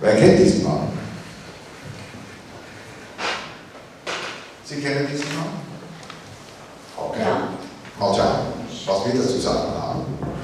Wer kennt diesen Mann? Sie kennen diesen Mann? Okay. Ja. Mal schauen, was wir dazu sagen haben.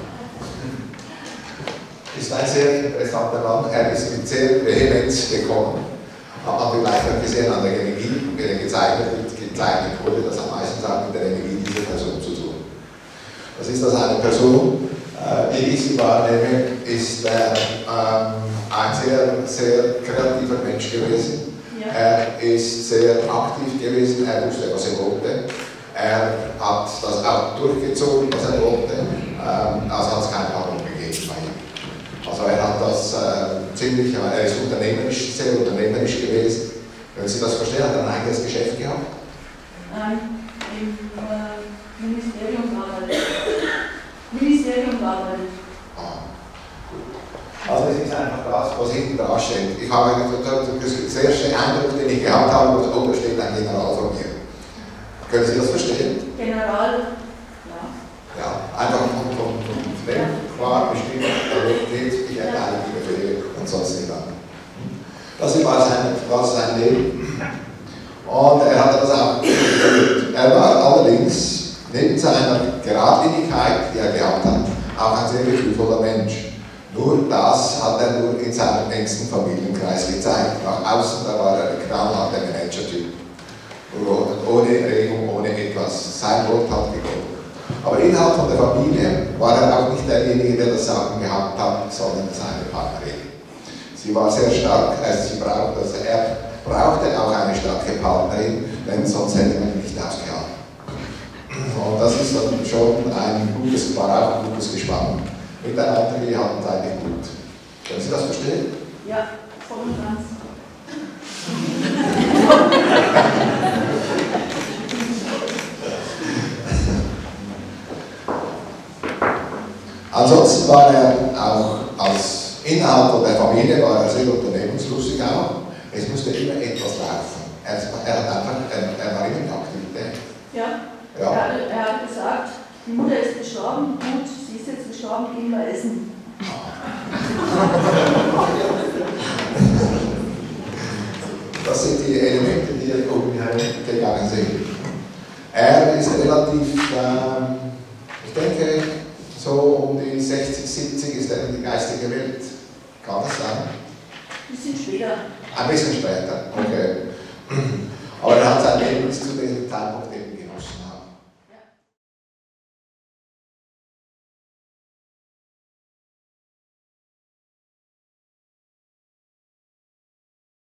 Ist ein sehr interessanter Mann. Er ist mit sehr Vehemenz gekommen. Hat man vielleicht auch gesehen an der Energie, wenn er gezeichnet wurde, das am meisten mit der Energie dieser Person zu tun. Das ist also eine Person, wie ich sie wahrnehme, ist ein sehr, sehr kreativer Mensch gewesen. Ja. Er ist sehr aktiv gewesen, er wusste, was er wollte. Er hat das auch durchgezogen, was er wollte. Also hat es keinen Warum gegeben bei ihm. Also er hat das ziemlich, er ist unternehmerisch, sehr unternehmerisch gewesen. Können Sie das verstehen? Hat er ein eigenes Geschäft gehabt? Im Ministerium gearbeitet. Also es ist einfach das, was hinten dran steht. Ich habe das erste Eindruck, den ich gehabt habe, oh, da steht ein General von mir. Können Sie das verstehen? General, ja. Ja, einfach von dem klar bestimmt, ich erteile die Befehle und sonst nicht an. Das war sein Leben. Und er hat das auch geführt. Er war allerdings neben seiner Geradlinigkeit, die er gehabt hat, auch ein sehr gefühlvoller Mensch. Nur das hat er nur in seinem engsten Familienkreis gezeigt. Nach außen, da war er ein knallharter Manager-Typ. Ohne Regung, ohne etwas. Sein Wort hat gegolten. Aber innerhalb von der Familie war er auch nicht derjenige, der das Sagen gehabt hat, sondern seine Partnerin. Sie war sehr stark, er brauchte auch eine starke Partnerin, denn sonst hätte man ihn nicht ausgehalten. Und das ist dann schon war auch ein gutes Gespann. Miteinander, die hatten es eigentlich gut. Können Sie das verstehen? Ja, voll und ganz. Ansonsten war er auch als Inhaber der Familie, war er sehr unternehmenslustig auch. Es musste immer etwas laufen. Er war immer in Aktivität. Ja. Er hat gesagt, die Mutter ist gestorben, gut, sie ist jetzt gestorben, gehen wir essen. Das sind die Elemente, die hier oben gegangen sind. Er ist relativ, ich denke, so um die 60, 70 ist er in die geistige Welt. Kann das sein? Ein bisschen später. Ein bisschen später, okay. Aber er hat sein Leben bis zu diesem Zeitpunkt